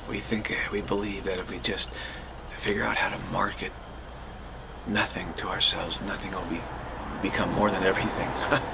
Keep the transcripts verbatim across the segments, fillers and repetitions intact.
We think, uh, we believe that if we just figure out how to market nothing to ourselves, nothing will be, become more than everything.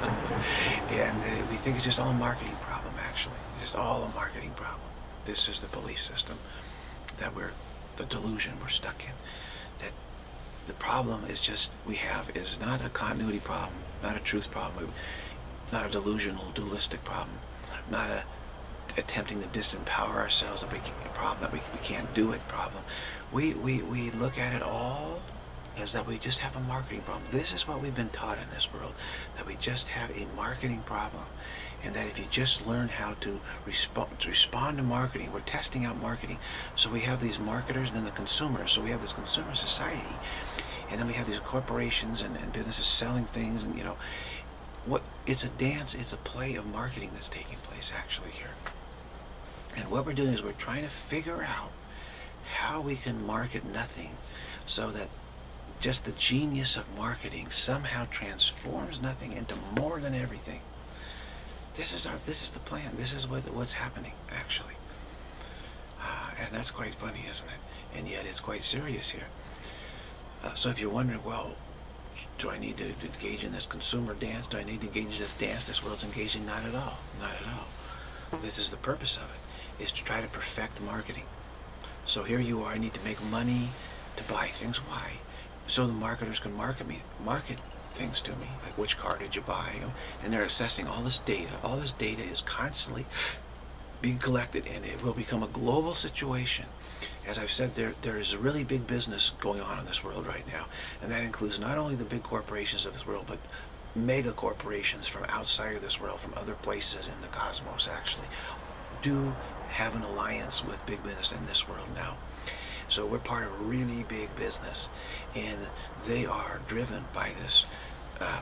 And uh, we think it's just all a marketing problem, actually. It's just all a marketing problem. This is the belief system that we're, the delusion we're stuck in. That the problem is just, we have, is not a continuity problem, not a truth problem, not a delusional, dualistic problem, not a attempting to disempower ourselves, that we can, a problem that we, we can't do it problem. We, we, we look at it all as that we just have a marketing problem. This is what we've been taught in this world, that we just have a marketing problem. And that if you just learn how to respond to respond to marketing, we're testing out marketing. So we have these marketers and then the consumers. So we have this consumer society, and then we have these corporations and, and businesses selling things, and you know, what it's a dance, it's a play of marketing that's taking place actually here. And what we're doing is we're trying to figure out how we can market nothing so that just the genius of marketing somehow transforms nothing into more than everything. This is our, this is the plan. This is what what's happening actually, uh, and that's quite funny, isn't it? And yet it's quite serious here. Uh, so if you're wondering, well, do I need to, to engage in this consumer dance? Do I need to engage in this dance this world's engaging? Not at all. Not at all. This is the purpose of it, is to try to perfect marketing. So here you are, I need to make money to buy things. Why? So the marketers can market me, market things to me, like which car did you buy? And they're assessing all this data. All this data is constantly being collected, and it will become a global situation. As I've said, there there is a really big business going on in this world right now, and that includes not only the big corporations of this world, but mega corporations from outside of this world, from other places in the cosmos actually, do have an alliance with big business in this world now. So we're part of a really big business, and they are driven by this, uh,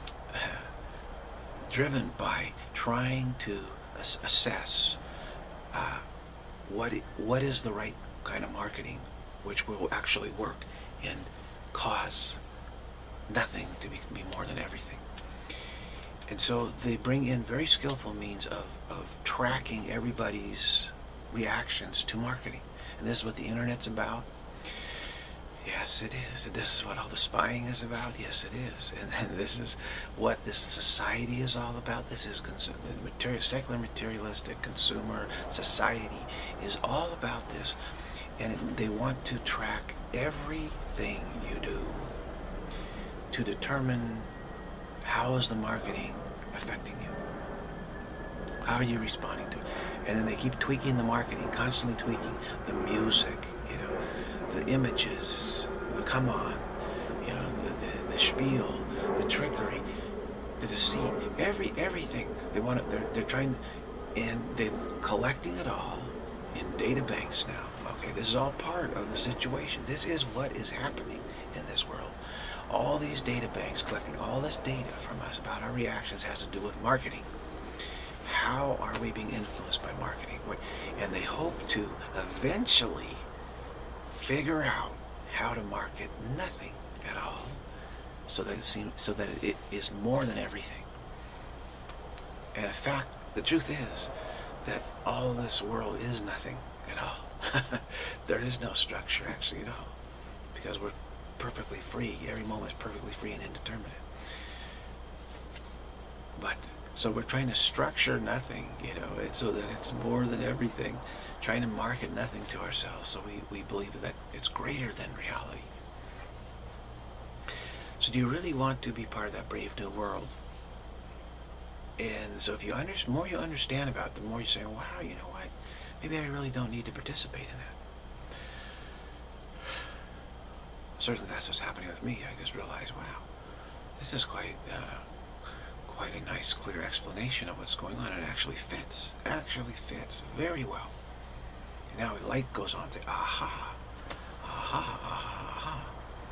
driven by trying to ass assess uh, what it, what is the right kind of marketing which will actually work and cause nothing to be, be more than everything. And so they bring in very skillful means of, of tracking everybody's reactions to marketing. And this is what the internet's about. Yes, it is. This is what all the spying is about. Yes, it is. And, and this is what this society is all about. This is material, secular, materialistic consumer society is all about this. And it, they want to track everything you do to determine how is the marketing affecting you. How are you responding to it? And then they keep tweaking the marketing, constantly tweaking the music, you know, the images, the come on, you know, the, the, the spiel, the trickery, the deceit, every everything. They want it, they're, they're trying, and they're collecting it all in data banks now. Okay, this is all part of the situation. This is what is happening in this world. All these data banks collecting all this data from us about our reactions has to do with marketing. How are we being influenced by marketing? And they hope to eventually figure out how to market nothing at all, so that it seems, so that it is more than everything. And in fact, the truth is that all of this world is nothing at all. There is no structure actually at all, because we're perfectly free. Every moment is perfectly free and indeterminate. But so we're trying to structure nothing, you know, so that it's more than everything, trying to market nothing to ourselves, so we, we believe that it's greater than reality. So do you really want to be part of that brave new world? And so if you under, the more you understand about it, the more you say, wow, you know what, maybe I really don't need to participate in that. Certainly that's what's happening with me. I just realized, wow, this is quite uh, quite a nice, clear explanation of what's going on. It actually fits. Actually fits very well. And now the light goes on and say, aha, aha, aha, aha.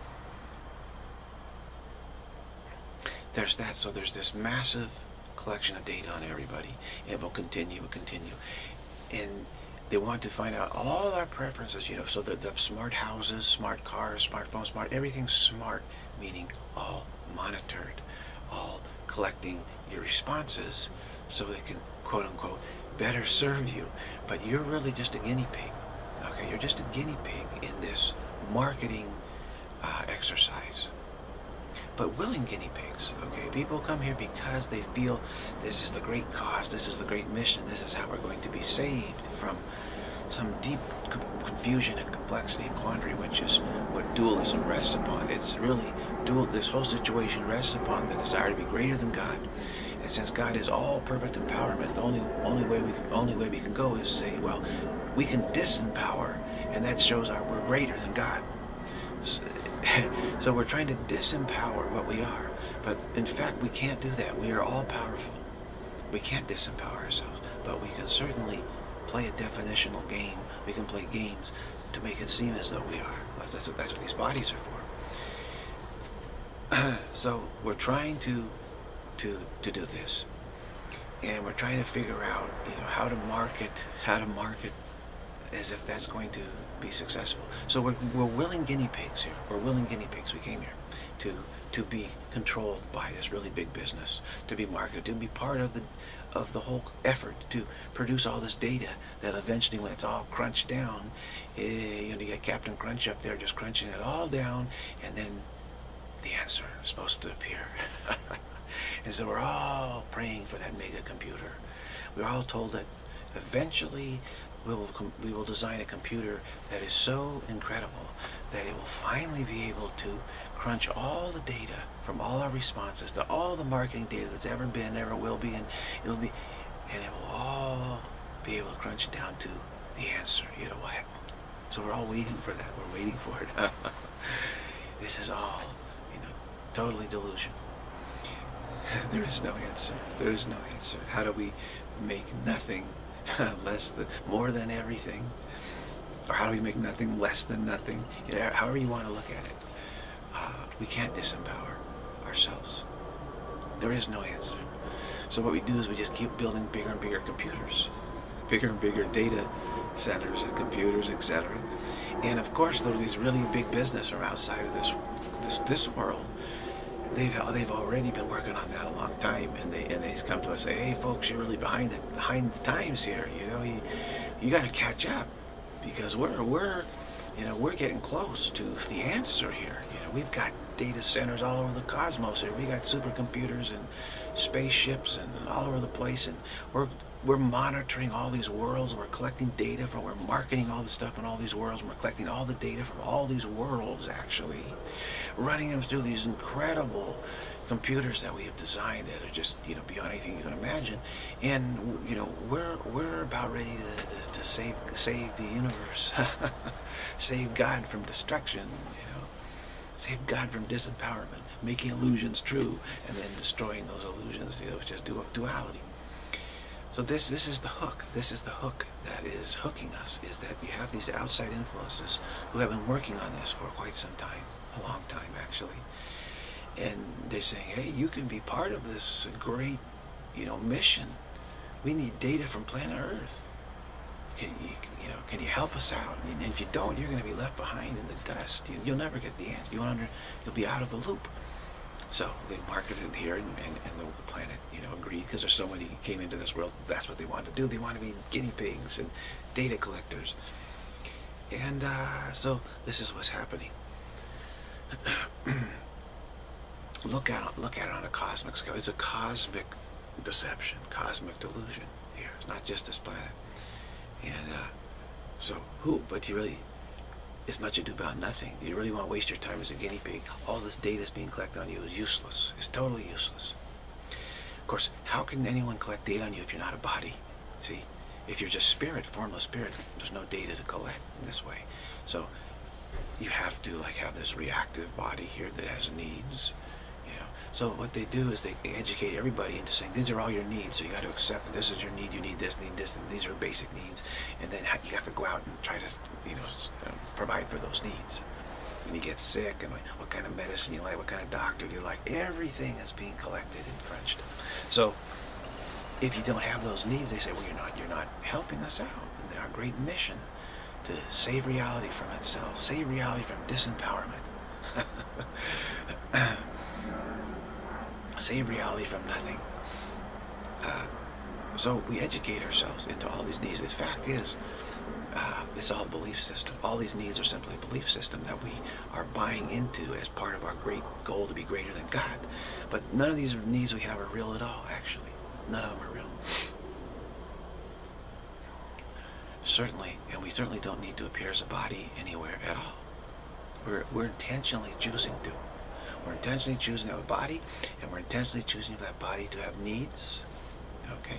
There's that. So there's this massive collection of data on everybody. It will continue and continue. And they want to find out all our preferences, you know, so that the smart houses, smart cars, smartphones, smart, everything's smart, meaning all monitored, all collecting your responses so they can, quote unquote, better serve you. But you're really just a guinea pig. Okay, you're just a guinea pig in this marketing uh, exercise. But willing guinea pigs, okay? People come here because they feel this is the great cause, this is the great mission, this is how we're going to be saved from some deep confusion and complexity and quandary, which is what dualism rests upon. It's really, dual. This whole situation rests upon the desire to be greater than God. And since God is all perfect empowerment, the only only way we can, only way we can go is to say, well, we can disempower, and that shows our we're greater than God. So, so we're trying to disempower what we are, but in fact we can't do that. We are all powerful. We can't disempower ourselves, but we can certainly play a definitional game. We can play games to make it seem as though we are. That's what, that's what these bodies are for. So we're trying to to to do this, and we're trying to figure out, you know, how to market, how to market as if that's going to be successful. So we're, we're willing guinea pigs here. We're willing guinea pigs. We came here to to be controlled by this really big business, to be marketed, to be part of the of the whole effort to produce all this data that eventually, when it's all crunched down, eh, you know, you get Captain Crunch up there just crunching it all down, and then the answer is supposed to appear. And so we're all praying for that mega computer. We're all told that eventually we will, we will design a computer that is so incredible that it will finally be able to crunch all the data from all our responses to all the marketing data that's ever been, ever will be, and it'll be, and it will all be able to crunch it down to the answer. You know what? So we're all waiting for that. We're waiting for it. This is all, you know, totally delusion. There is no answer. There is no answer. How do we make nothing less than, more than everything? Or how do we make nothing less than nothing? You know, however you want to look at it. Uh, we can't disempower ourselves. There is no answer. So what we do is we just keep building bigger and bigger computers, bigger and bigger data centers and computers, et cetera. And of course, there are these really big business are outside of this this this world. They've they've already been working on that a long time, and they and they come to us and say, "Hey, folks, you're really behind the behind the times here. You know, you you got to catch up, because we're we're you know we're getting close to the answer here. You know, we've got data centers all over the cosmos here. We got supercomputers and spaceships and all over the place, and we're we're monitoring all these worlds. We're collecting data from. We're marketing all the stuff in all these worlds. And we're collecting all the data from all these worlds, actually, running them through these incredible computers that we have designed that are just, you know, beyond anything you can imagine. And you know, we're we're about ready to, to, to save save the universe, save God from destruction. You know, save God from disempowerment, making illusions true, and then destroying those illusions. You know, it's just duality. So this this is the hook. This is the hook that is hooking us, is that we have these outside influences who have been working on this for quite some time, a long time actually. And they're saying, hey, you can be part of this great, you know, mission. We need data from planet Earth. Can you, you know, can you help us out? And if you don't, you're going to be left behind in the dust. You, you'll never get the answer. You'll, under, you'll be out of the loop. So they marketed it here, and, and, and the planet, you know, agreed, because there's so many came into this world. That's what they wanted to do. They want to be guinea pigs and data collectors. And uh, so this is what's happening. look at look at it on a cosmic scale. It's a cosmic deception, cosmic delusion here. It's not just this planet. And uh, so who? But you really. It's much ado about nothing. You really want to waste your time as a guinea pig? All this data that's being collected on you is useless. It's totally useless. Of course, how can anyone collect data on you if you're not a body? See, if you're just spirit, formless spirit, there's no data to collect in this way. So you have to like have this reactive body here that has needs. You know. So what they do is they educate everybody into saying these are all your needs. So you got to accept that this is your need. You need this, need this, and these are basic needs. And then you have to go out and try to, you know, provide for those needs. And you get sick, and like, what kind of medicine you like, what kind of doctor do you like. Everything is being collected and crunched. So if you don't have those needs, they say, well, you're not, you're not helping us out. And our great mission to save reality from itself, save reality from disempowerment, save reality from nothing. Uh, So we educate ourselves into all these needs. The fact is, uh, it's all a belief system. All these needs are simply a belief system that we are buying into as part of our great goal to be greater than God. But none of these needs we have are real at all, actually. None of them are real. Certainly, and we certainly don't need to appear as a body anywhere at all. We're, we're intentionally choosing to. We're intentionally choosing to have a body, and we're intentionally choosing for that body to have needs. Okay?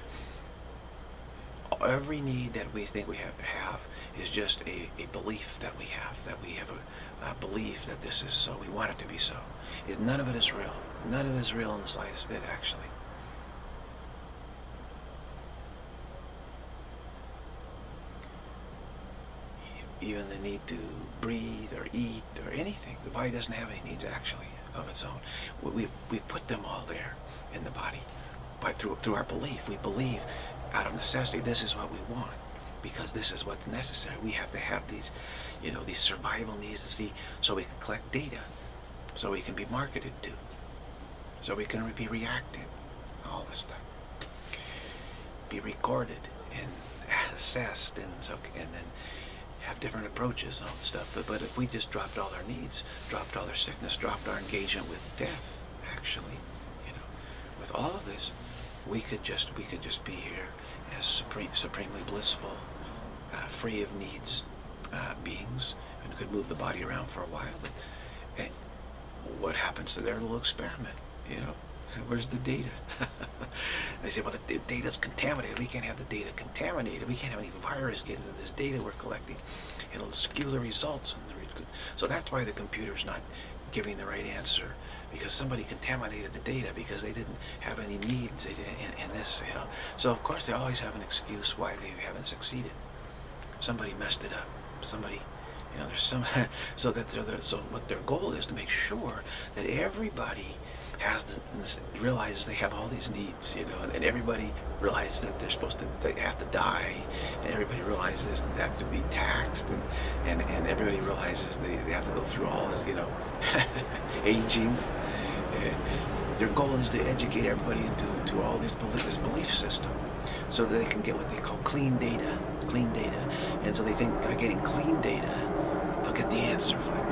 Every need that we think we have, have is just a, a belief that we have, that we have a, a belief that this is so. We want it to be so. It, none of it is real. None of it is real in the slightest bit, actually. Even the need to breathe or eat or anything. The body doesn't have any needs, actually, of its own. We've, we've put them all there in the body by through, through our belief. We believe out of necessity this is what we want because this is what's necessary. We have to have these, you know, these survival needs to see so we can collect data, so we can be marketed to, so we can be reacted, all this stuff. Be recorded and assessed and so and then have different approaches and all this stuff. But, but if we just dropped all our needs, dropped all our sickness, dropped our engagement with death, actually, you know, with all of this, we could just we could just be here as supreme, supremely blissful, uh, free of needs uh, beings, and could move the body around for a while. But and what happens to their little experiment? You know, where's the data? They say, well, the data's contaminated. We can't have the data contaminated. We can't have any virus get into this data we're collecting. It'll skew the results. And the, so that's why the computer's not giving the right answer, because somebody contaminated the data because they didn't have any needs in, in, in this. You know. So of course they always have an excuse why they haven't succeeded. Somebody messed it up. Somebody, you know, there's some. so that they're, so what their goal is to make sure that everybody has the, realizes they have all these needs, you know, and everybody realizes that they're supposed to, they have to die, and everybody realizes they have to be taxed, and and, and everybody realizes they, they have to go through all this, you know, aging. And their goal is to educate everybody into to all these belief, this belief system, so that they can get what they call clean data, clean data, and so they think by getting clean data, they'll get the answer finally.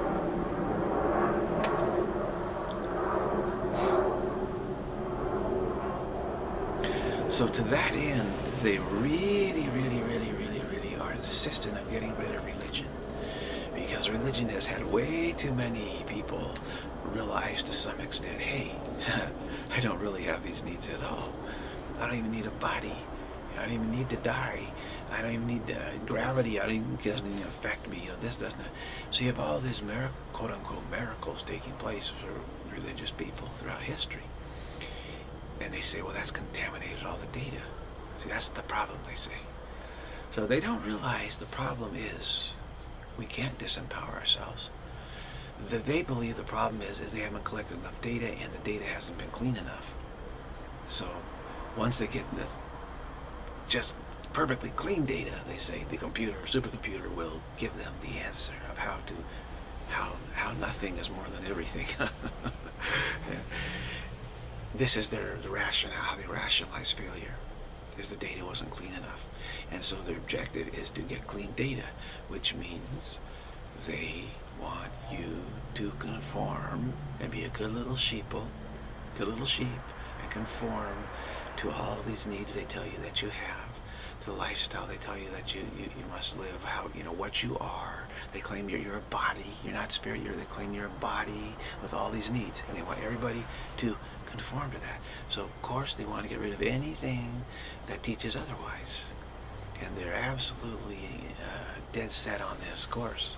So to that end, they really, really, really, really, really are insistent on getting rid of religion. Because religion has had way too many people realize to some extent, hey, I don't really have these needs at all. I don't even need a body. I don't even need to die. I don't even need uh, gravity. I don't even, it doesn't even affect me. You know, this doesn't. So you have all these miracle, quote-unquote miracles taking place for religious people throughout history. And they say, well, that's contaminated all the data. See, that's the problem, they say. So they don't realize the problem is we can't disempower ourselves. The, they believe the problem is, is they haven't collected enough data and the data hasn't been clean enough. So once they get the just perfectly clean data, they say the computer, supercomputer will give them the answer of how to, how, how nothing is more than everything. Yeah. This is their the rationale, how they rationalize failure, is the data wasn't clean enough. And so their objective is to get clean data, which means they want you to conform and be a good little sheeple, good little sheep, and conform to all of these needs they tell you that you have, to the lifestyle they tell you that you, you, you must live, how, you know, what you are. They claim you're, you're a body, you're not spirit, you're, they claim you're a body with all these needs, and they want everybody to conform to that. So of course they want to get rid of anything that teaches otherwise, and they're absolutely uh, dead set on this course.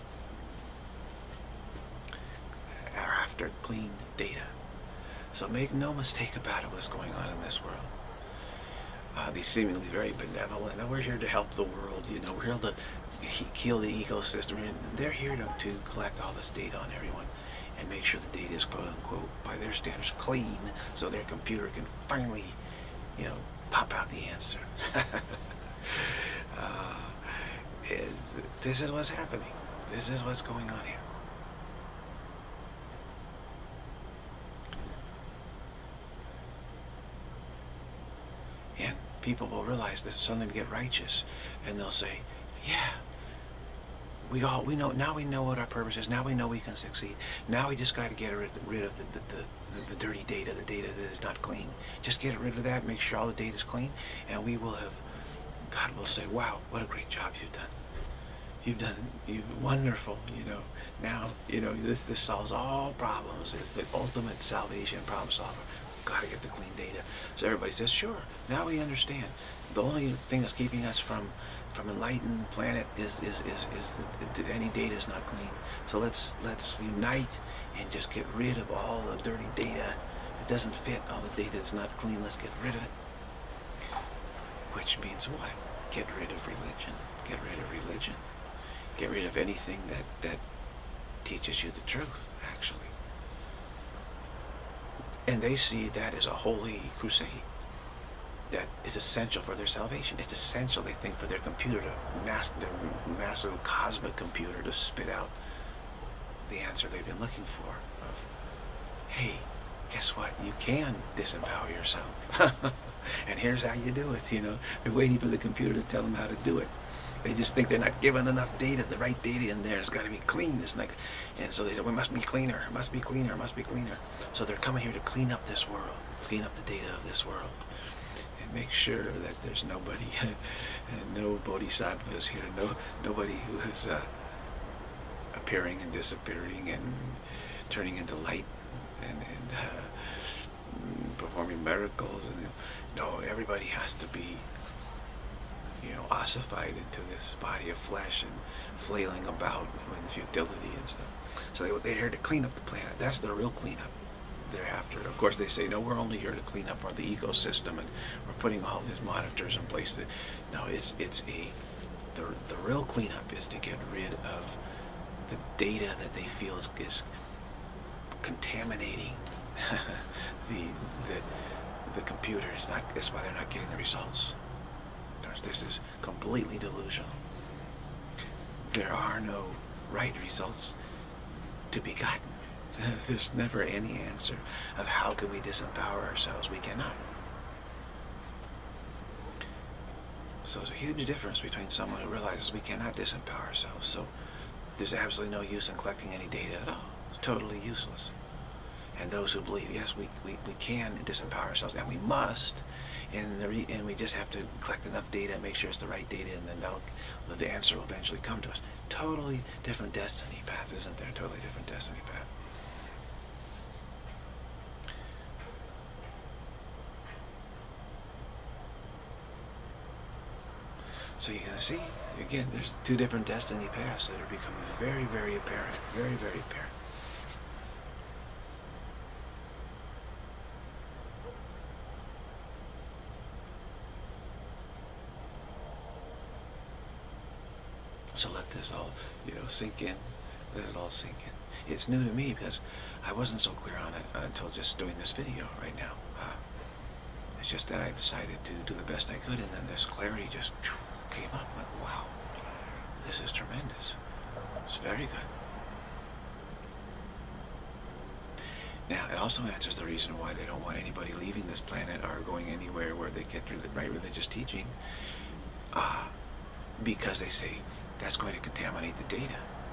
Are after clean data. So make no mistake about it, what's going on in this world. Uh, these seemingly very benevolent, and we're here to help the world, you know, we're here to he heal the ecosystem, and they're here to, to collect all this data on everyone and make sure the data is, quote unquote, by their standards, clean, so their computer can finally, you know, pop out the answer. uh, it, this is what's happening. This is what's going on here. And people will realize that suddenly get righteous, and they'll say, yeah, we all, we know, now we know what our purpose is, now we know we can succeed. Now we just got to get rid, rid of the, the, the, the, the dirty data, the data that is not clean. Just get rid of that, make sure all the data is clean, and we will have, God will say, wow, what a great job you've done. You've done, you've wonderful, you know. Now, you know, this, this solves all problems. It's the ultimate salvation problem solver. Got to get the clean data. So everybody says, sure, now we understand. The only thing that's keeping us from from enlightened planet is is is, is that any data is not clean. So let's let's unite and just get rid of all the dirty data. It doesn't fit, all the data that's not clean. Let's get rid of it. Which means what? Get rid of religion. Get rid of religion. Get rid of anything that that teaches you the truth, actually. And they see that as a holy crusade. That is essential for their salvation. It's essential, they think, for their computer to, mass, their massive cosmic computer to spit out the answer they've been looking for. Of, hey, guess what? You can disempower yourself. And here's how you do it, you know. They're waiting for the computer to tell them how to do it. They just think they're not given enough data, the right data in there. It's got to be clean. It's like, and so they say, well, it must be cleaner, it must be cleaner, it must be cleaner. So they're coming here to clean up this world, clean up the data of this world, and make sure that there's nobody, no bodhisattvas here, no nobody who is uh, appearing and disappearing and turning into light and, and uh, performing miracles. And no, everybody has to be, you know, ossified into this body of flesh and flailing about in futility and stuff. So they, they're here to clean up the planet. That's the real cleanup they're after. Of course, they say, no, we're only here to clean up our, the ecosystem, and we're putting all these monitors in place. That, no, it's it's a the the real cleanup is to get rid of the data that they feel is, is contaminating the the the computer. It's not. That's why they're not getting the results. This is completely delusional. There are no right results to be gotten. There's never any answer of how can we disempower ourselves. We cannot. So there's a huge difference between someone who realizes we cannot disempower ourselves. So there's absolutely no use in collecting any data at all. It's totally useless. And those who believe, yes, we, we, we can disempower ourselves, and we must, and, the re and we just have to collect enough data and make sure it's the right data, and then that'll, the answer will eventually come to us. Totally different destiny path, isn't there? Totally different destiny path. So you're going to see, again, there's two different destiny paths that are becoming very, very apparent, very, very apparent. So let this all, you know, sink in. Let it all sink in. It's new to me because I wasn't so clear on it until just doing this video right now. Uh, it's just that I decided to do the best I could, and then this clarity just came up. Like, wow, this is tremendous. It's very good. Now, it also answers the reason why they don't want anybody leaving this planet or going anywhere where they get the right religious teaching. Uh, because they say, that's going to contaminate the data.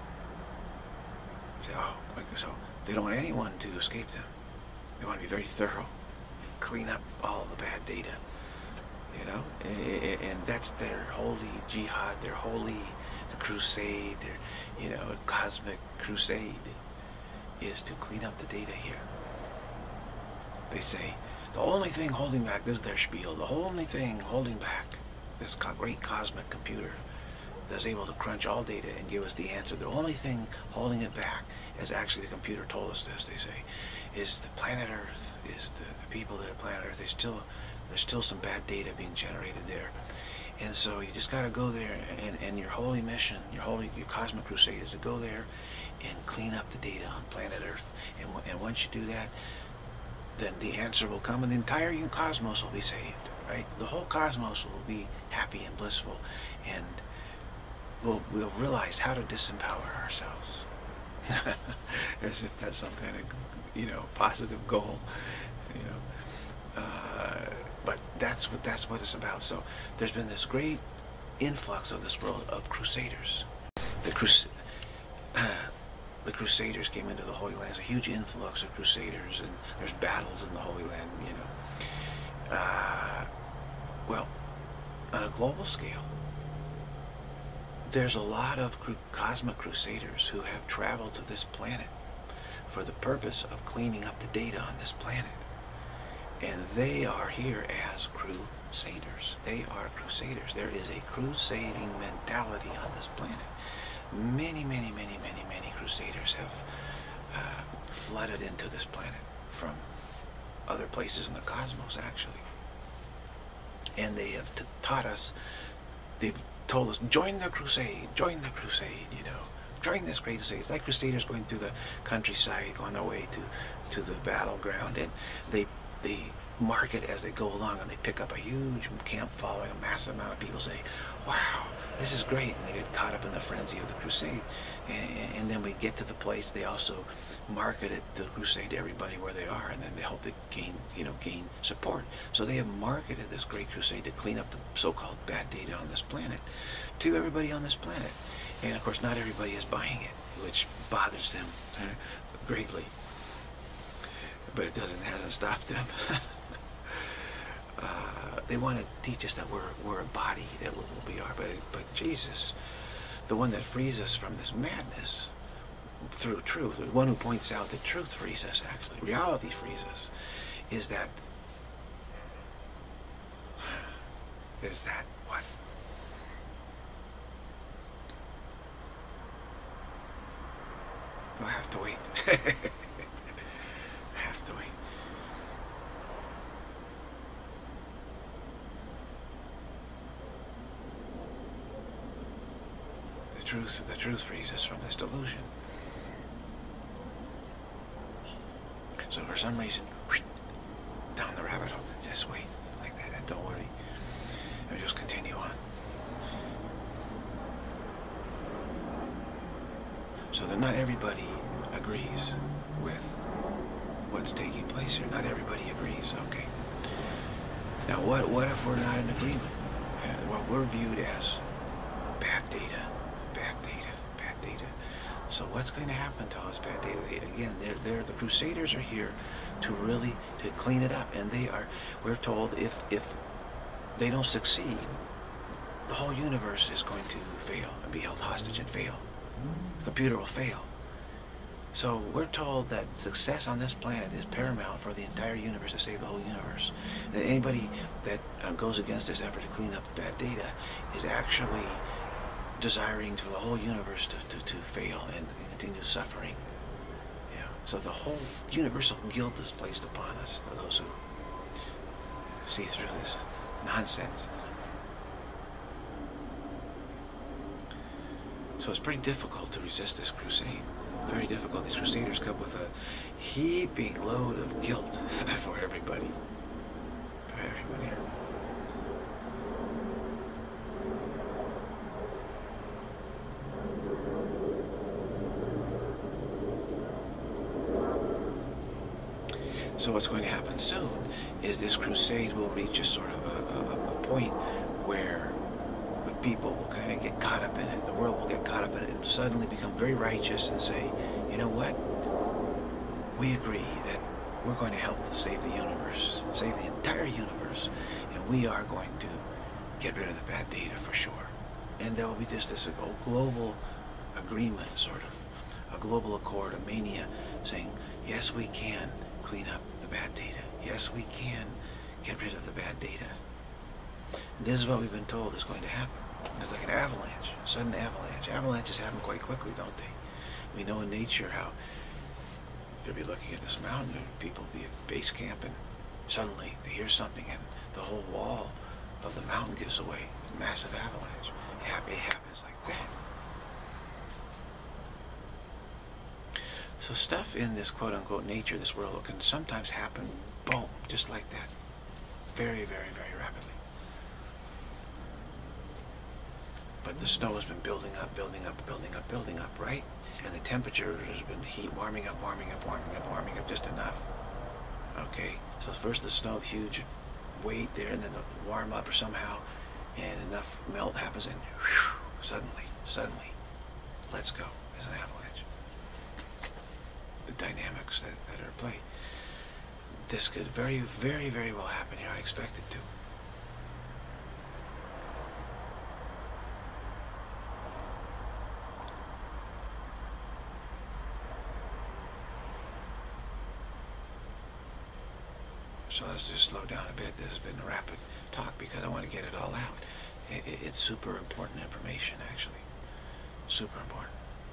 Say, oh, so they don't want anyone to escape them. They want to be very thorough, clean up all the bad data, you know, and that's their holy jihad, their holy crusade, their, you know, cosmic crusade is to clean up the data here. They say, the only thing holding back, this is their spiel, the only thing holding back this great cosmic computer that's able to crunch all data and give us the answer. The only thing holding it back, as actually the computer told us this, they say, is the planet Earth, is the, the people that are planet Earth. They still, there's still some bad data being generated there. And so you just got to go there, and, and your holy mission, your holy, your cosmic crusade is to go there and clean up the data on planet Earth. And, and once you do that, then the answer will come, and the entire cosmos will be saved, right? The whole cosmos will be happy and blissful, and we'll, we'll realize how to disempower ourselves. As if that's some kind of, you know, positive goal, you know. Uh, but that's what that's what it's about. So there's been this great influx of this world of crusaders. The crus uh, the crusaders came into the Holy Land. There's a huge influx of crusaders, and there's battles in the Holy Land. You know, uh, well, on a global scale, there's a lot of cru cosmic crusaders who have traveled to this planet for the purpose of cleaning up the data on this planet. And they are here as crusaders. They are crusaders. There is a crusading mentality on this planet. Many, many, many, many, many crusaders have uh, flooded into this planet from other places in the cosmos, actually. And they have t taught us, they've told us, join the crusade, join the crusade, you know. Join this great crusade. It's like crusaders going through the countryside, on their way to, to the battleground, and they they mark it as they go along, and they pick up a huge camp following. A massive amount of people say, wow, this is great, and they get caught up in the frenzy of the crusade. And, and then we get to the place, they also market it, the crusade, to everybody where they are, and then they hope to gain, you know, gain support. So they have marketed this great crusade to clean up the so-called bad data on this planet to everybody on this planet. And of course, not everybody is buying it, which bothers them greatly. But it doesn't hasn't stopped them. uh, they want to teach us that we're we're a body, that what we are. But but Jesus, the one that frees us from this madness through truth, the one who points out that truth frees us, actually, reality frees us, is that is that what? I have to wait. I have to wait. The truth, the truth frees us from this delusion. So for some reason, down the rabbit hole, just wait like that, and don't worry. And just continue on. So that not everybody agrees with what's taking place here. Not everybody agrees. Okay. Now, what what if we're not in agreement? Uh, well, we're viewed as bad data, bad data, bad data. So what's going to happen to us, bad data? Again, they're, they're the crusaders are here to really to clean it up, and they are. We're told if if they don't succeed, the whole universe is going to fail and be held hostage and fail. The computer will fail. So we're told that success on this planet is paramount for the entire universe, to save the whole universe. That anybody that uh, goes against this effort to clean up the bad data is actually desiring for the whole universe to, to, to fail and continue suffering. Yeah. So the whole universal guilt is placed upon us, those who see through this nonsense. So it's pretty difficult to resist this crusade. Very difficult. These crusaders come with a heaping load of guilt for everybody. For everybody. So what's going to happen soon is this crusade will reach a sort of a, a, a point where the people will kind of get caught up in it. The world will get caught up in it and suddenly become very righteous and say, you know what? We agree that we're going to help to save the universe, save the entire universe, and we are going to get rid of the bad data for sure. And there will be just this a global agreement, sort of, a global accord, a mania, saying, yes, we can clean up the bad data. Yes, we can get rid of the bad data. And this is what we've been told is going to happen. It's like an avalanche, a sudden avalanche. Avalanches happen quite quickly, don't they? We know in nature how they'll be looking at this mountain, and people will be at base camp, and suddenly they hear something, and the whole wall of the mountain gives away. A massive avalanche. It happens like that. So stuff in this quote-unquote nature, this world, can sometimes happen, boom, just like that. Very, very, very rapidly. But the snow has been building up, building up, building up, building up, right? And the temperature has been heat warming up, warming up, warming up, warming up just enough. Okay, so first the snow, huge wait there, and then they'll warm up or somehow, and enough melt happens, and whew, suddenly, suddenly, let's go as an avalanche. The dynamics that, that are at play. This could very, very, very well happen here. I expect it to. So let's just slow down a bit. This has been a rapid talk because I want to get it all out. It, it, it's super important information, actually. Super important.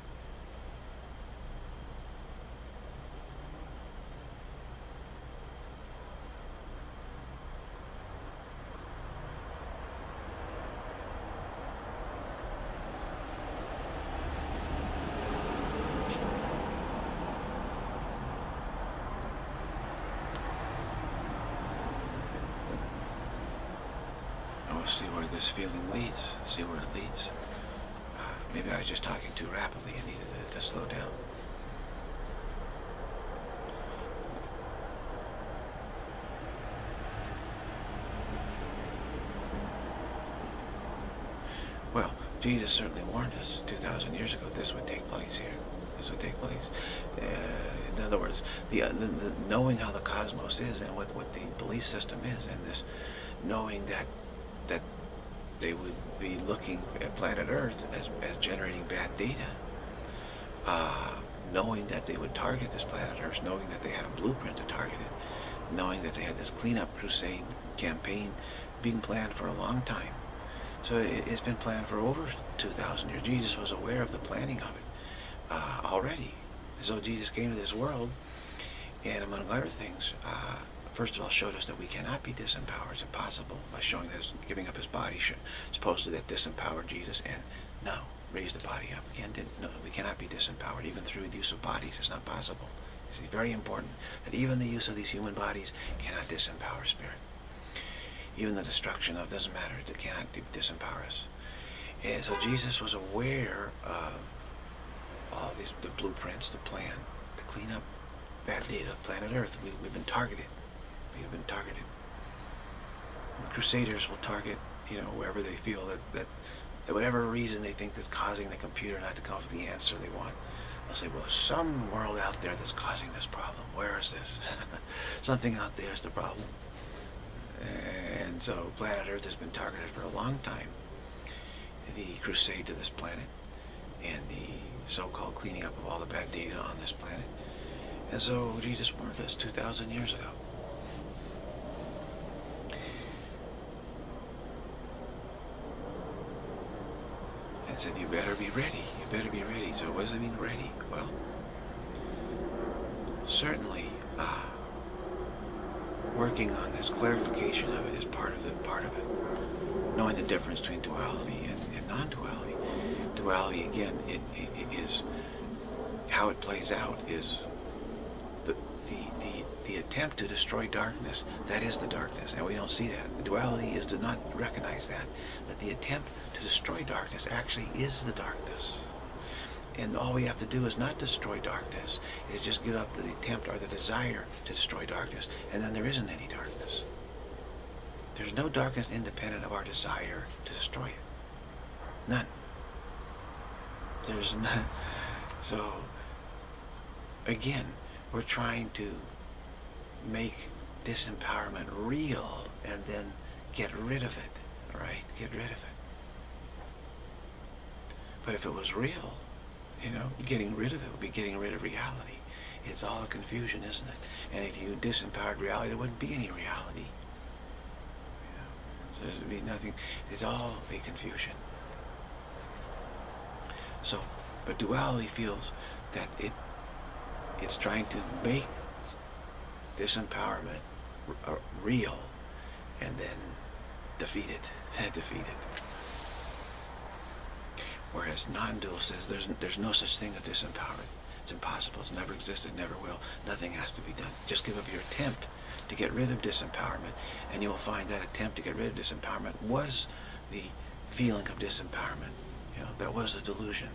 See where this feeling leads. See where it leads. Uh, maybe I was just talking too rapidly and needed to, to slow down. Well, Jesus certainly warned us two thousand years ago this would take place here. This would take place. Uh, in other words, the, uh, the, the knowing how the cosmos is and what, what the belief system is, and this knowing that that they would be looking at planet Earth as, as generating bad data, uh, knowing that they would target this planet Earth, knowing that they had a blueprint to target it, knowing that they had this cleanup crusade campaign being planned for a long time. So it, it's been planned for over two thousand years. Jesus was aware of the planning of it uh, already. So Jesus came to this world, and among other things, uh, first of all, showed us that we cannot be disempowered. It's impossible, by showing that his giving up his body should, supposedly that disempowered Jesus, and no, raised the body up again. Didn't, no, we cannot be disempowered even through the use of bodies. It's not possible. It's very important that even the use of these human bodies cannot disempower spirit. Even the destruction of, doesn't matter, it cannot disempower us. And so Jesus was aware of all these, the blueprints, the plan, to clean up bad data of planet Earth. We, we've been targeted. We've been targeted. The Crusaders will target, you know, wherever they feel that, that, that whatever reason they think that's causing the computer not to come up with the answer they want. They'll say, well, there's some world out there that's causing this problem. Where is this? Something out there is the problem. And so planet Earth has been targeted for a long time. The crusade to this planet and the so-called cleaning up of all the bad data on this planet. And so Jesus warned us two thousand years ago. And said, you better be ready. You better be ready. So what does it mean, ready? Well, certainly, uh, working on this clarification of it is part of it, part of it. Knowing the difference between duality and, and non-duality. Duality, again, it, it, it is, how it plays out is the, the, the, the attempt to destroy darkness. That is the darkness, and we don't see that. The duality is to not recognize that, that the attempt to destroy darkness actually is the darkness. And all we have to do is not destroy darkness, is just give up the attempt or the desire to destroy darkness, and then there isn't any darkness. There's no darkness independent of our desire to destroy it. None. There's none. So, again, we're trying to make disempowerment real and then get rid of it, right? Get rid of it. But if it was real, you know, getting rid of it would be getting rid of reality. It's all a confusion, isn't it? And if you disempowered reality, there wouldn't be any reality. You know? So there would be nothing. It's all a confusion. So, but duality feels that it it's trying to make disempowerment r real and then defeat it, defeat it. Whereas non-dual says there's, there's no such thing as disempowerment. It's impossible. It's never existed, never will. Nothing has to be done. Just give up your attempt to get rid of disempowerment, and you will find that attempt to get rid of disempowerment was the feeling of disempowerment. You know, that was the delusion.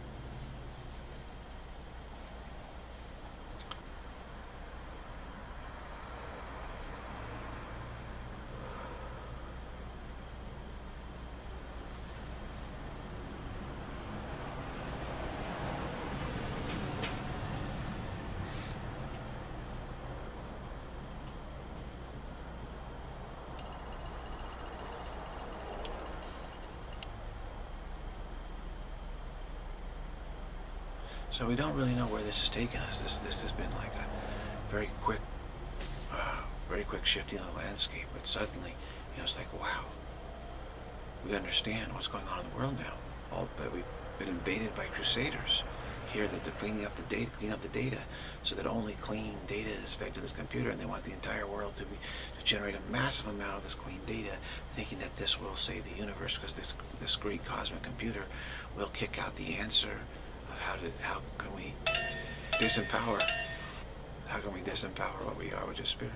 So we don't really know where this is taking us. This this has been like a very quick, uh, very quick shifting of the landscape. But suddenly, you know, it's like, wow, we understand what's going on in the world now. All but we've been invaded by crusaders. Here that they're cleaning up the data, clean up the data, so that only clean data is fed to this computer, and they want the entire world to be to generate a massive amount of this clean data, thinking that this will save the universe because this this great cosmic computer will kick out the answer of how to how can we disempower how can we disempower what we are, which is spirit.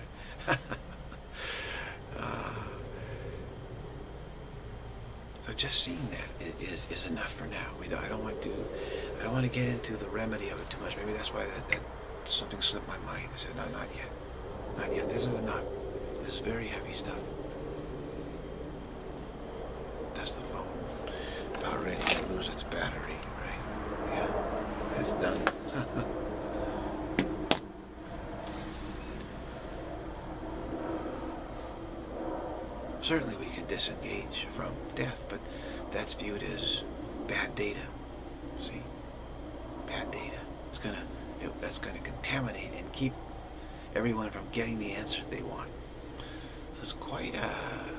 uh, So just seeing that is is enough for now. We don't, I don't want to I don't want to get into the remedy of it too much. Maybe that's why that, that something slipped my mind. I said, no, not yet, not yet. This is enough. This is very heavy stuff. That's the phone about ready to lose its battery, right? Yeah, it's done. Certainly we can disengage from death, but that's viewed as bad data. See? Bad data. It's gonna, it, that's gonna contaminate and keep everyone from getting the answer they want. So it's quite a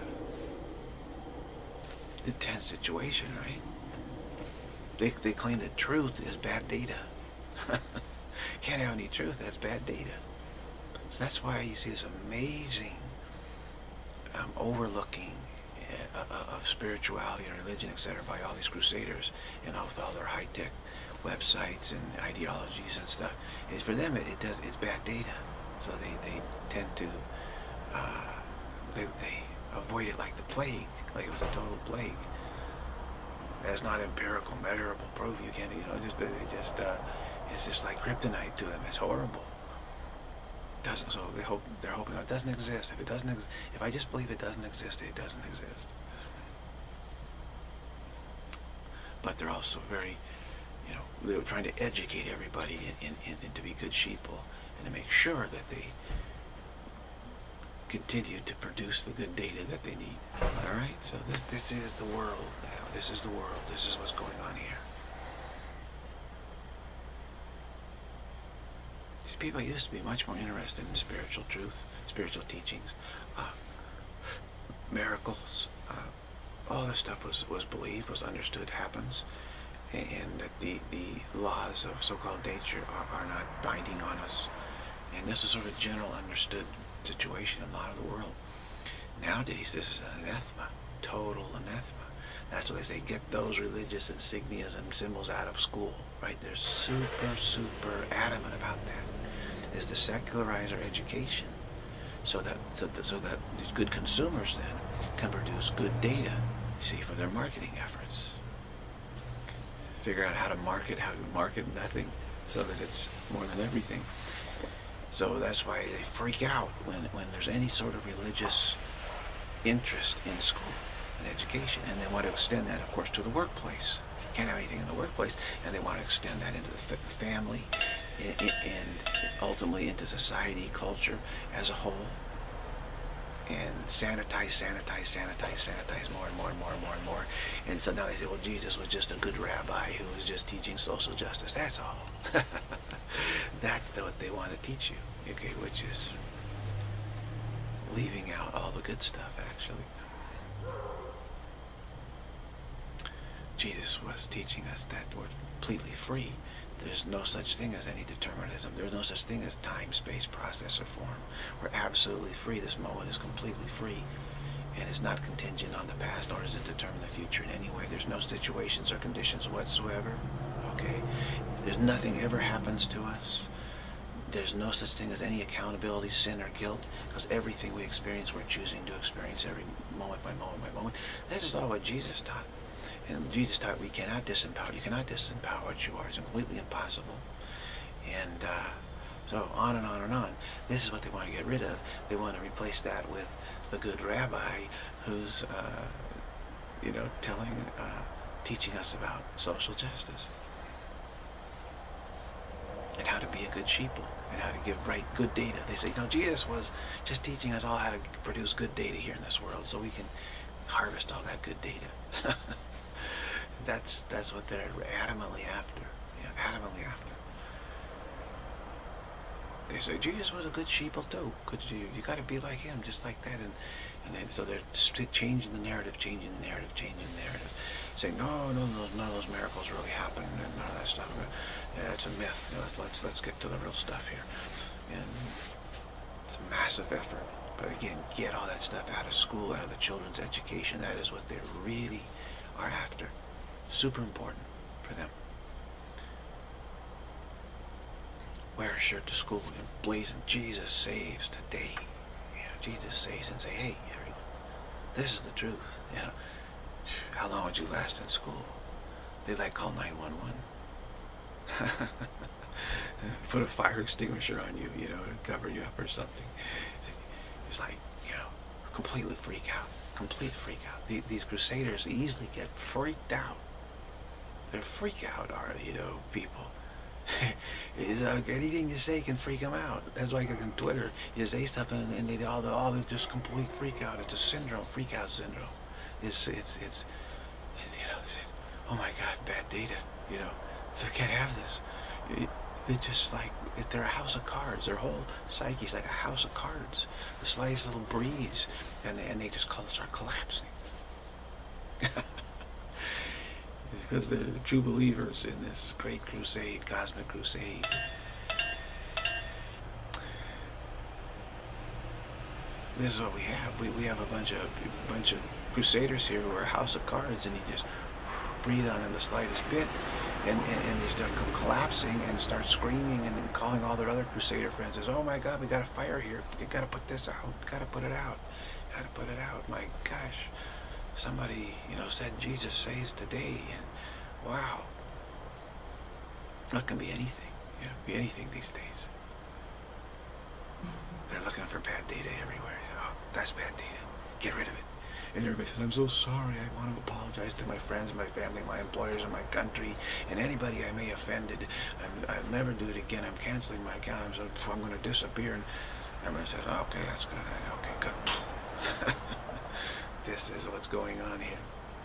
intense situation, right? They, they claim that truth is bad data. Can't have any truth, that's bad data. So that's why you see this amazing Um, overlooking uh, of spirituality and religion, et cetera, by all these crusaders and all, with all their high-tech websites and ideologies and stuff. And for them, it, it does it's bad data, so they, they tend to uh, they, they avoid it like the plague, like it was a total plague. That's not empirical, measurable proof. You can't, you know, just they just uh, it's just like kryptonite to them. It's horrible. Doesn't, so they hope they're hoping oh, it doesn't exist. If it doesn't, ex if I just believe it doesn't exist, it doesn't exist. But they're also very, you know, they're trying to educate everybody in, in, in, in to be good sheeple and to make sure that they continue to produce the good data that they need. All right. So this this is the world now. This is the world. This is what's going on here. People used to be much more interested in spiritual truth, spiritual teachings, uh, miracles. Uh, all this stuff was, was believed, was understood, happens, and that the, the laws of so-called nature are, are not binding on us. And this is sort of a general understood situation in a lot of the world. Nowadays, this is an anathema, total anathema. That's why they say get those religious insignias and symbols out of school, right? They're super, super adamant about that. Is to secularize our education so that, so that so that these good consumers then can produce good data, you see, for their marketing efforts. Figure out how to market, how to market nothing so that it's more than everything. So that's why they freak out when, when there's any sort of religious interest in school and education, and they want to extend that, of course, to the workplace. Can't have anything in the workplace, and they want to extend that into the family and, and ultimately into society, culture as a whole, and sanitize, sanitize, sanitize, sanitize more and more and more and more and more. And so now they say, well, Jesus was just a good rabbi who was just teaching social justice. That's all. That's what they want to teach you, okay, which is leaving out all the good stuff, actually. Jesus was teaching us that we're completely free. There's no such thing as any determinism. There's no such thing as time, space, process, or form. We're absolutely free. This moment is completely free. And it's not contingent on the past, nor does it determine the future in any way. There's no situations or conditions whatsoever. Okay? There's nothing ever happens to us. There's no such thing as any accountability, sin, or guilt, because everything we experience, we're choosing to experience every moment by moment by moment. This is all what Jesus taught. And Jesus taught we cannot disempower. You cannot disempower what you are. It's completely impossible. And uh, so on and on and on. This is what they want to get rid of. They want to replace that with the good rabbi who's, uh, you know, telling, uh, teaching us about social justice and how to be a good sheeple and how to give right good data. They say, no, Jesus was just teaching us all how to produce good data here in this world so we can harvest all that good data. That's that's what they're adamantly after, You know, adamantly after. They say Jesus was a good sheeple too. Could you? You got to be like him, just like that. And and then, so they're changing the narrative, changing the narrative, changing the narrative, saying no, no, no, none of those miracles really happened, and none of that stuff. Yeah, it's a myth. Let's let's, let's get to the real stuff here. And it's a massive effort. But again, get all that stuff out of school, out of the children's education. That is what they really are after. Super important for them. Wear a shirt to school and blazing Jesus saves today. You know, Jesus saves, and say, hey, everyone, this is the truth. You know, how long would you last in school? They like call nine one one. Put a fire extinguisher on you, you know, to cover you up or something. It's like, you know, completely freak out. Complete freak out. The, these crusaders easily get freaked out. They're freak out, are, you know, people. It's like anything you say can freak them out. That's like on Twitter, you say stuff and, and they all, all they just complete freak out. It's a syndrome, freak out syndrome. It's, it's, it's, you know, it's, oh my God, bad data. You know, they can't have this. It, They're just like, they're a house of cards. Their whole psyche's like a house of cards. The slightest little breeze, and they, and they just start collapsing. Because they're the true believers in this great crusade, cosmic crusade. This is what we have. We, we have a bunch of a bunch of crusaders here who are a house of cards, and you just breathe on them the slightest bit, and, and, and they start collapsing and start screaming and then calling all their other crusader friends as, oh my God, we got a fire here. You got to put this out. Got to put it out. Got to put it out. My gosh, somebody, you know, said Jesus saves today, and wow, that can be anything. You know, be anything these days. They're looking for bad data everywhere. Oh, that's bad data. Get rid of it. And everybody says, I'm so sorry. I want to apologize to my friends, my family, my employers, and my country, and anybody I may have offended. I'm, I'll never do it again. I'm canceling my account. I'm, so, I'm going to disappear. And everybody says, oh, okay, that's good. Okay, good. This is what's going on here.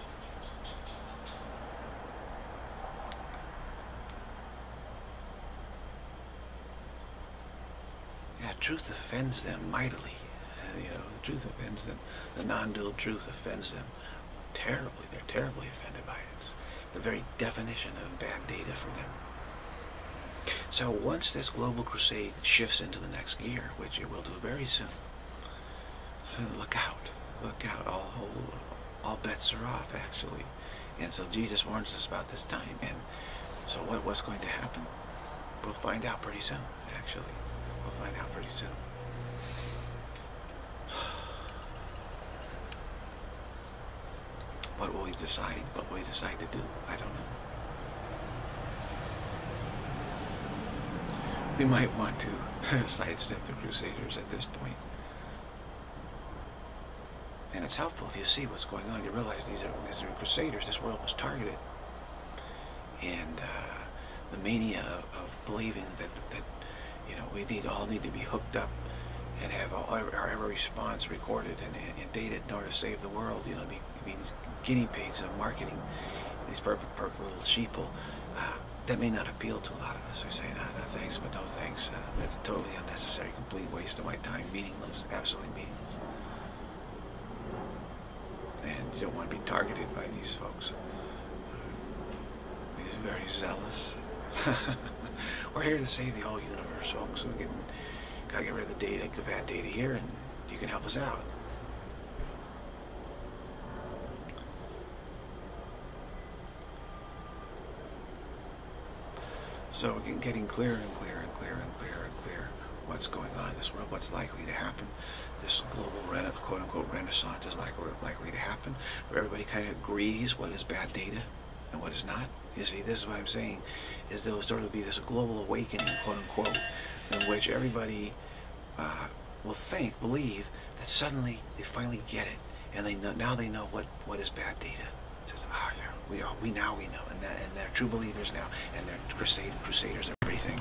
Yeah, truth offends them mightily. Uh, you know, the truth offends them. The non-dual truth offends them terribly. They're terribly offended by it. It's the very definition of bad data for them. So once this global crusade shifts into the next gear, which it will do very soon, look out. Look out. All, all bets are off, actually. And so Jesus warns us about this time. And so what, what's going to happen? We'll find out pretty soon, actually. We'll find out pretty soon. What will we decide? What will we decide to do? I don't know. We might want to sidestep the Crusaders at this point. And it's helpful if you see what's going on. You realize these are, these are Crusaders. This world was targeted. And uh, the mania of, of believing that, that you know, we need all need to be hooked up and have all, our every response recorded and, and dated in order to save the world. You know, be, be these guinea pigs of marketing, these perfect, perfect little sheeple. Uh, that may not appeal to a lot of us. We say, no, no thanks, but no thanks. Uh, that's a totally unnecessary, complete waste of my time. Meaningless, absolutely meaningless. And you don't want to be targeted by these folks. These very zealous. We're here to save the whole universe, folks. So we can gotta get rid of the data, get bad data here, and you can help us out. So we're getting clearer and clearer and clearer and clearer and clearer what's going on in this world, what's likely to happen. This global rena quote-unquote renaissance is likely, likely to happen, where everybody kind of agrees what is bad data and what is not. You see, this is what I'm saying, is there will sort of be this global awakening, quote-unquote, in which everybody uh, will think, believe, that suddenly they finally get it, and they know, now they know what, what is bad data. It says, ah, yeah, we, are, we now we know, and, that, and they're true believers now, and they're crusade, crusaders, everything.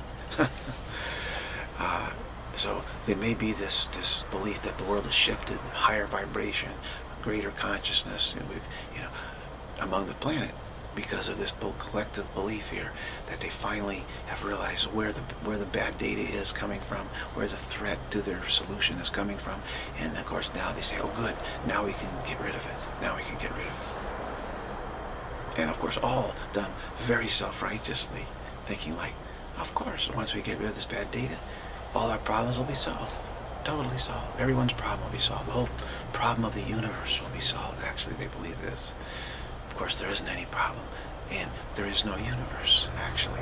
uh, so there may be this, this belief that the world has shifted, higher vibration, greater consciousness, and we've, you know, among the planet. because of this bel- collective belief here, that they finally have realized where the where the bad data is coming from, where the threat to their solution is coming from, and of course now they say, oh good, now we can get rid of it. Now we can get rid of it. And of course all done very self-righteously, thinking like, of course, once we get rid of this bad data, all our problems will be solved. Totally solved. Everyone's problem will be solved. The whole problem of the universe will be solved. Actually, they believe this. Of course, there isn't any problem, and there is no universe, actually.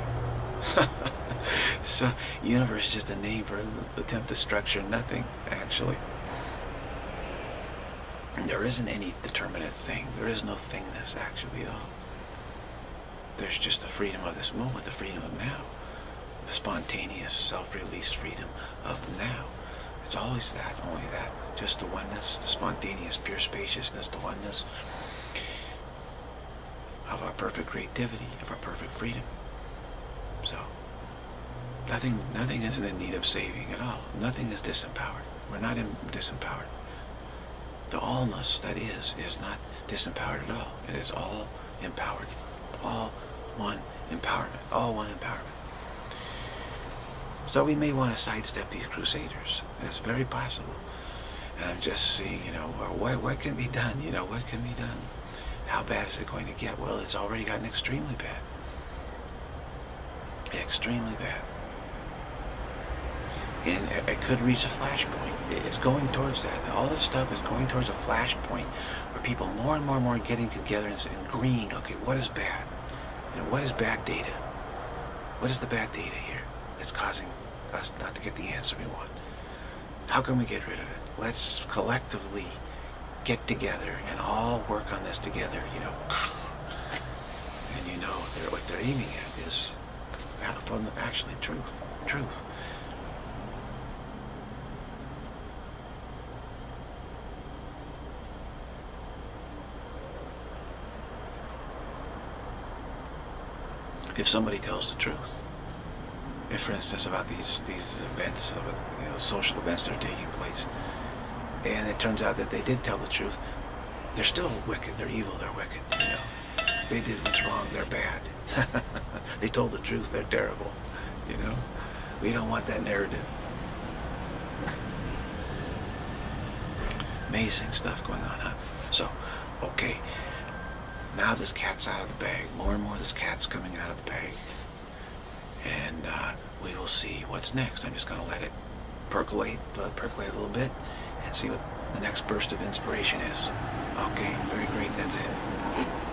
So, universe is just a name for the attempt to structure nothing, actually. There isn't any determinate thing. There is no thingness, actually, at all. There's just the freedom of this moment, the freedom of now. The spontaneous, self-released freedom of now. It's always that, only that. Just the oneness, the spontaneous, pure spaciousness, the oneness of our perfect creativity, of our perfect freedom. So, nothing, nothing isn't in need of saving at all. Nothing is disempowered. We're not in, disempowered. The allness that is, is not disempowered at all. It is all empowered. All one empowerment. All one empowerment. So we may want to sidestep these crusaders. That's very possible. And I'm just seeing, you know, what, what can be done? You know, what can be done? How bad is it going to get? Well, it's already gotten extremely bad. Extremely bad. And it, it could reach a flashpoint. It's going towards that. All this stuff is going towards a flashpoint where people more and more and more are getting together and, and agreeing, okay, what is bad? You know, what is bad data? What is the bad data here that's causing us not to get the answer we want? How can we get rid of it? Let's collectively get together and all work on this together, you know. And you know, they're, what they're aiming at is actually truth. Truth. If somebody tells the truth, if, for instance, about these these events, you know, social events that are taking place, and it turns out that they did tell the truth, they're still wicked, they're evil, they're wicked, you know. They did what's wrong, they're bad. They told the truth, they're terrible, you know. We don't want that narrative. Amazing stuff going on, huh? So, okay. Now this cat's out of the bag. More and more this cat's coming out of the bag. And uh, we will see what's next. I'm just going to let it percolate, let it percolate a little bit, and see what the next burst of inspiration is. Okay, very great. That's it.